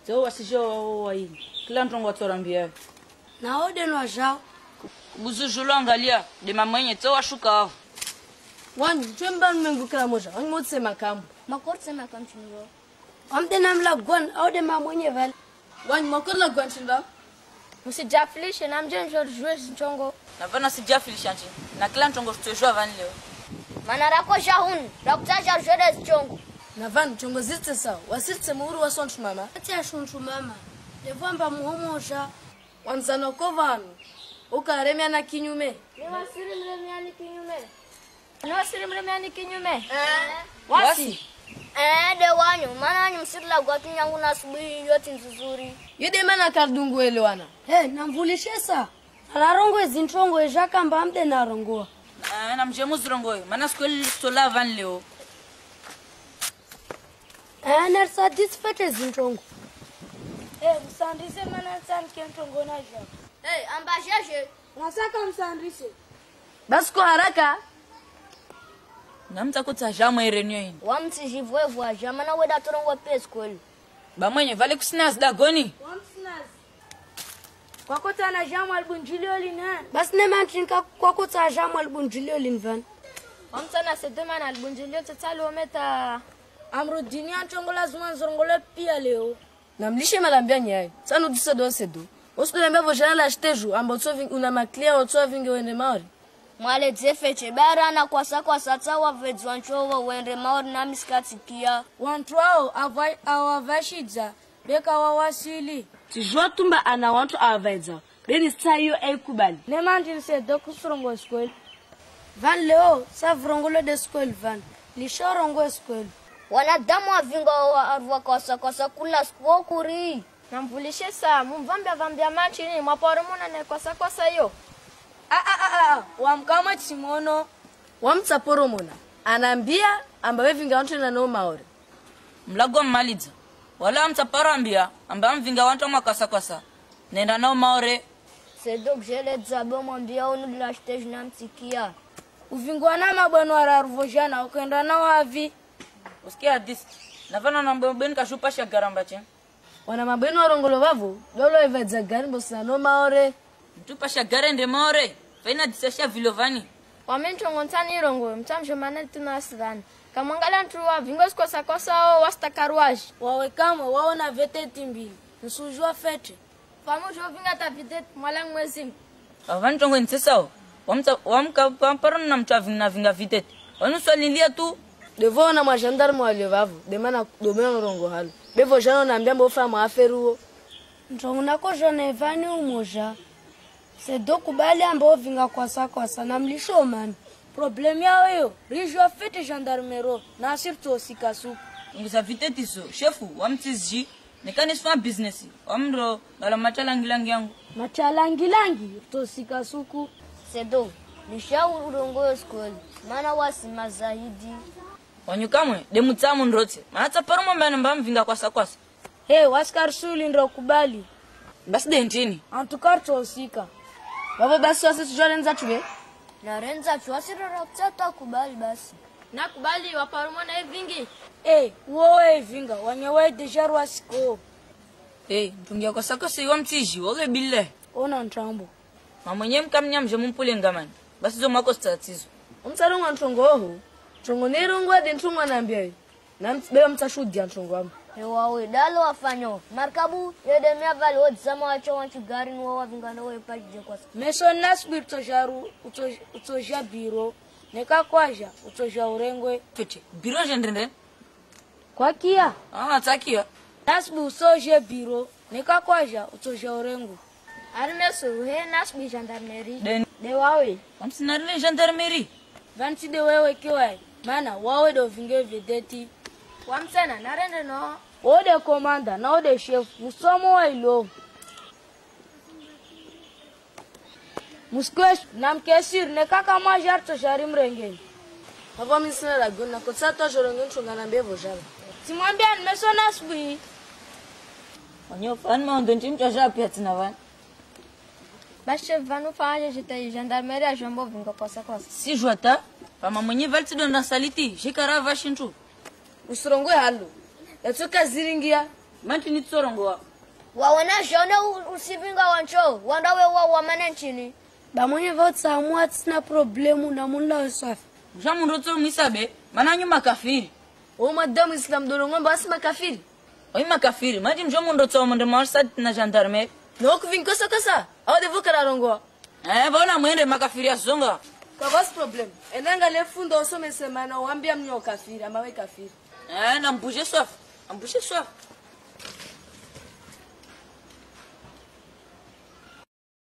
Zo wasisho wai. Kila mtu ngotorambia. Na ode no jao. Buzujulo angalia de mamãe zo washuka. Wani twemba mmengukira moja. Wani motse makamu. Makortse makamu chingo. Amde namla gwan ode mamwenye vale. Wani makorla gwan chinda. Msijafilishe na mje njojwe nchongo. Na vana sijafilisha nchi. Na kila nchongo tutojua vani leo. Mana rako jahun. Rakutaja jode nchongo. Na vani nchongo zite sawa. Wasirte muuru wasontu mama. Ati ashuntu mama. Devamba muhomoja. Wanzano kovanu. Ukaremia na kinyume. Ni wasiri mremiani kinyume. Ni wasiri mremiani kinyume. Wasi. De wanyu. Mana wanyu msirila kwa kinyangu na asubuhi yote nzuzuri. Yede mana kardungu elewana. Namvulishe sa. Alarongo zinchongo ejaka mbamde narongoa. Na mjemu zirongoe. Mana skweli stola vani leo. Nersa disfete zinchongo. Msandise mana nsan kenchongo na jao. Ambajaje. Nasaka msandise. Basi kwa haraka. Na mtakuta jamwe irenyo hini. Wamti jivwevu jamana weda torongo peskweli. Bamwenye vale kusina zidagoni. Wamtinaz. Kwa kota na jamu albunjilio lina. Basi nema nchinka kwa kota jamu albunjilio linvan. Wamtana sedema na albunjilio tetali ometa. Amru dunia nchongo lazima nzorongole pia leo. Namlishe malambia nyayo. Sanu disa do sedo. Osu nambia vojana la shteju amba una maklia otso vinge wende maori. Mwale dzefeche bara na kwa sata wa vedzwanchowa wende maori na miskati kia. Wantwao awavashidza beka wawasili. Tijua tumba ana wantu avedza. Beni sayo ekubali. Nema ndinse do kusurongo school. Van leo sa vrongolo de school van. Lishorongo school. Wanadamu avinga arwa kwa kula skokuri. Namvulishe saa mumvambia manchini mwaporomona ne kwa yo. Wamkama chimono. Wamtsaporomona. Anambia amba wevinga wantu na no maori. Mlago mmaliza. Wala mtaparambia amba mvinga wantu mwakasa. Nenda nao maore. Sedo gele dzabo mwambia onu la stage na mtikia. Uvingwa na mabwano araruvojana ukenda nao havi. Usikia hadisi. Navana na mbweni kashupa shagaramba chen. Wana mabweno warongolo vavu. Lolo evedza gari bosa no maore. Mtupa shagare nde maore. Faina disesha vilovani. Wamenchongo ntani irongo. Mtamjo manali tunasirani. Kamangala ntuwa vingos kosa o wastakaruaji. Wawe kama waona veteti mbili. Nsujua fete. Famujo vinga ta veteti mwalang mwezim. Avani chongo nsesao. Wamka pamparon na mtu vinga viteti. Wanuswalilia tu. Devo na majandarmu walevavu. Demana domena rongo halu. Bevo jano na mbiambo fama aferuo. Ntongo nako jone vani umoja. Sedo kubali ambao vinga kwasa na mlisho mani. Problemi yao yo, rijua fete gendarmero na sirtu osikasu. Nguza viteti so, shefu, wamtizji, nekani swa business. Wamro, gala machalangilangi yangu. Machalangilangi, tosikasuku. Sedo, lisha urongo skoli, mana wasi mazahidi. Wanyukamwe, demu tamu nrote, maata parumo mba mvinga kwasa. Waskar suli ndro kubali. Basi dentini. Antukarto osika. Babo basi wasi tujole nza chube? Na renza chuasiro rakutata kubali basi. Na kubali waparumo na evingi. Uowe evinga, wanyewe dejaru wasiko. Mpungia kwasa iwa mtiji, wage bile. Ona ntrambo. Mamwenye mkamnya mje mumpule ngamani. Basi zo mako statizo. Umsalunga ntongo ohu. Ntongo nirungwa de ntongo anambia. Na beba mtashudia ntongo amu. Wawe dalo wafanyo. Markabu yedemia vali wodzama wacho wanchu gari nuwa wavingana wepaji kwasa. Meso nasbir utoja biro. Neka kwaja utoja urengwe. Fete, biro jendrende? Kwa kia? Takia. Nasbi usoje biro. Neka kwaja utoja urengwe. Arimeso nasbi gendarmerie. De wawe. Wamsinarile gendarmerie. Vanti de wewe kiwai. Mana wawe do vinge vedeti. Wamsena narende no. Ode komanda na ode chef musomo wa ilo. Muskwesh namkesir ne kaka majar to sharim renge. Hava misina la gona ko sato jorongen chungana mbevo jala. Timwambia nimesona sbi. Wanyo fan ma ndonchim chaja pia tina van. Bashe vanu fanya jita gendarmerie a jombo vinga kwasa. Si jwata, pama mwenye valti don na saliti, jikara vashintu. Usurongwe halu. Yatuka ziringia manchi ni tsorongo waona jona usivinga wancho wandawe wa manenchini bamwenye votsamwa tsina problemu na munla usafi jamu rotso misabe mananyu makafiri o madamu islam dolongo basi makafiri oi makafiri maji mjomu rotso monde marsad na gendarme no kuvinga kasa au devo kararongo bona mwende makafiri asonga kwa basi problem enanga lefundo osome semana wambia mnyo kafiri amawe kafiri na mbuje soif